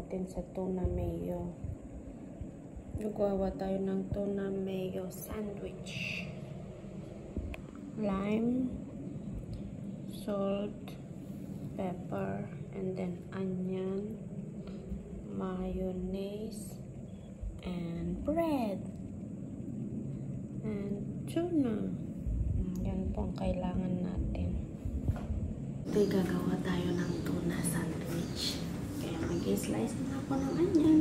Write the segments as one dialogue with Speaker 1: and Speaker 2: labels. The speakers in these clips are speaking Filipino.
Speaker 1: natin sa tuna mayo. Nagawa tayo ng tuna mayo sandwich. Lime, salt, pepper, and then onion, mayonnaise, and bread, and tuna. Yan po ang kailangan natin. Ito'y gagawa tayo ng tuna sandwich. Kaya mag-slice na ako ng onion.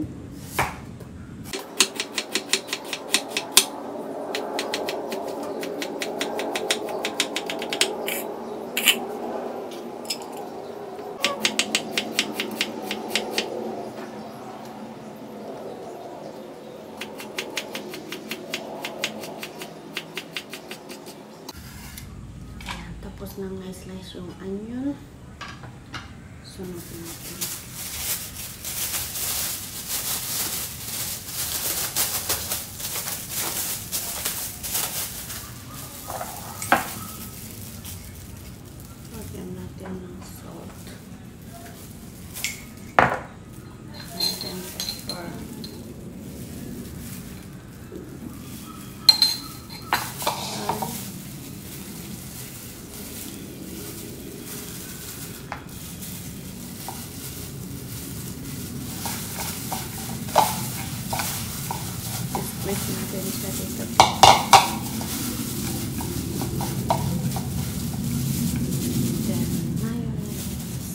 Speaker 1: Tapos nang na-slice yung onion, sunod natin. Lagyan natin ng salt. And then pepper. Mix natin siya dito. Then, mayonnaise.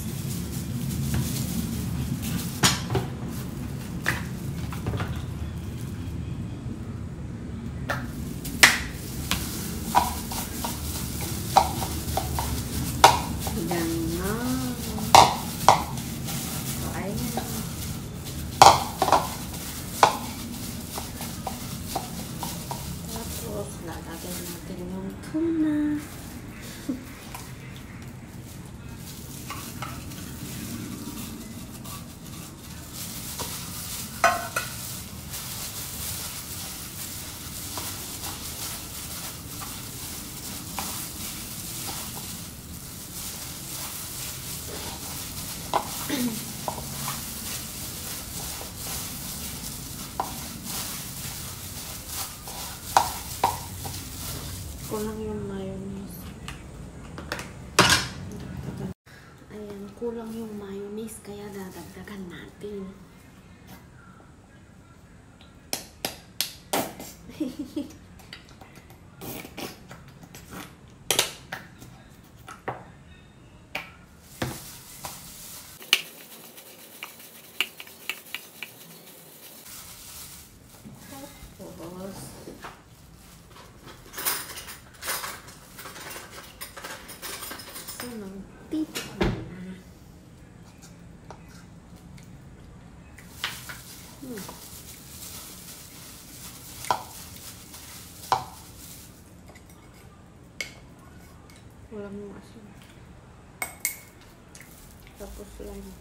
Speaker 1: Ganon. So, ayan. Lalagyan natin yung tuna. Kulang yung mayonnaise. Ayan, kulang yung mayonnaise kaya dadagdagan natin. Tapos ng tito ko na. Walang yung asin. Tapos lime.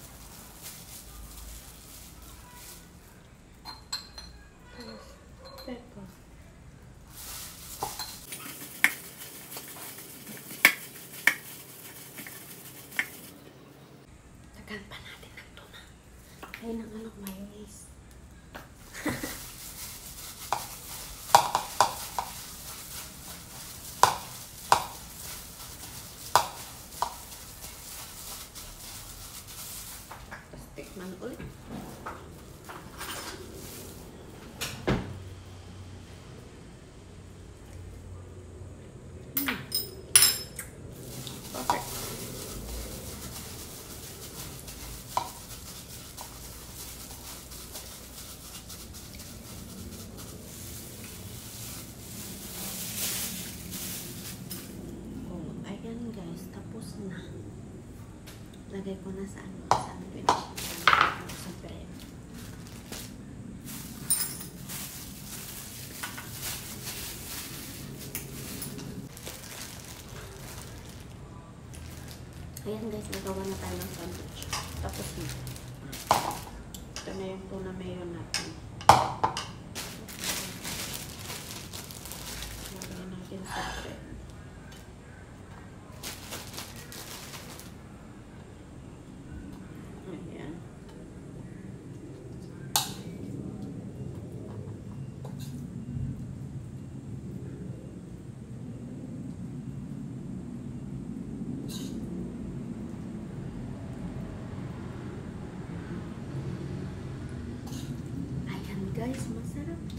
Speaker 1: Tapos pepper. Tagan pa natin ng tuna. Ay, ng mayonnaise. Tapos tikman ulit. Perfect. Guys, tapos na. Lagay ko na sa sandwich. Sa bread. Ayan guys, nagawa na tayo ng sandwich. Tapos na. Ito na yung tuna mayo natin. Lagay natin sa bread.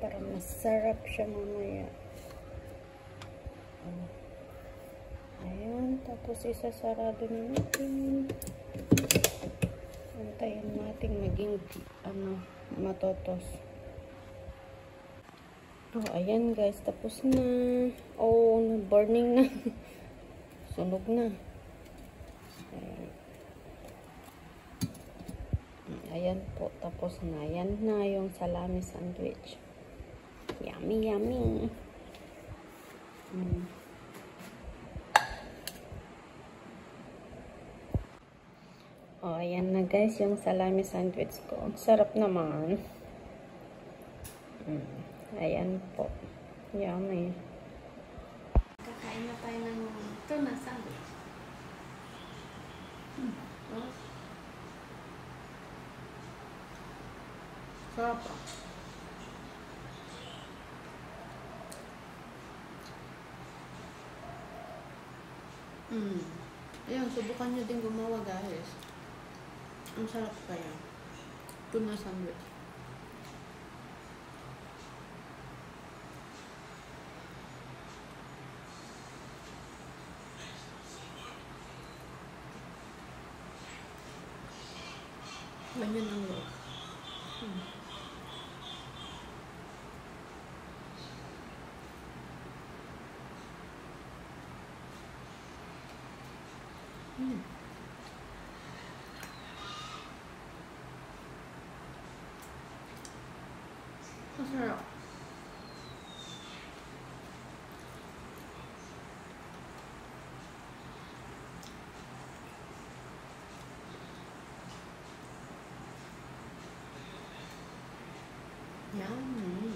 Speaker 1: para masarap siya mamaya. Ayan, tapos isasarado na natin. Antayin natin maging matotos. Ayan guys, tapos na. Burning na. Sunog na. Ayan po, tapos na. Ayan na yung salami sandwich. Yummy, yummy. Ayan na guys, yung salami sandwich ko. Sarap naman. Ayan po. Yummy. Kakain na tayo ng tuna sandwich. Sarap po. Ayan, subukan nyo din gumawa guys. Ang sarap kaya. Tuna sandwich. Ganyan ang loob. Masarap. Yummy.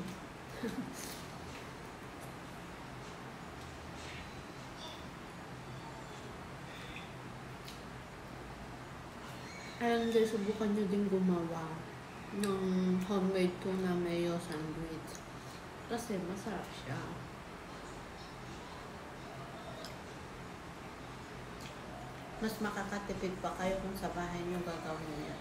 Speaker 1: Ayan guys, subukan nyo din gumawa ng homemade tuna mayo sandwich. Kasi masarap siya. Mas makakatipid pa kayo kung sa bahay nyo gagawin niya.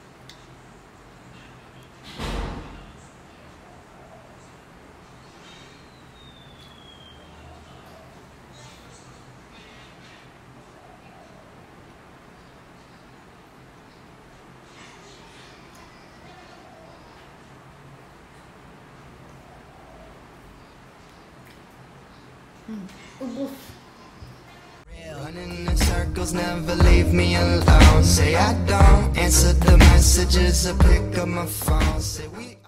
Speaker 1: Ubus.
Speaker 2: Running in circles, never leave me alone. Say I don't answer the messages or pick up my phone. Say we